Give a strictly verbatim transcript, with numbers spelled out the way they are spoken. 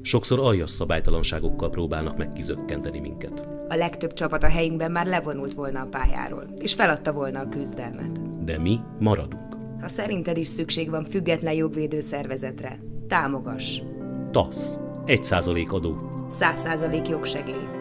Sokszor aljas szabálytalanságokkal próbálnak meg kizökkenteni minket. A legtöbb csapat a helyünkben már levonult volna a pályáról, és feladta volna a küzdelmet. De mi maradunk. Ha szerinted is szükség van független jogvédő szervezetre, támogass. TASZ. Egy százalék adó. Száz százalék jogsegély.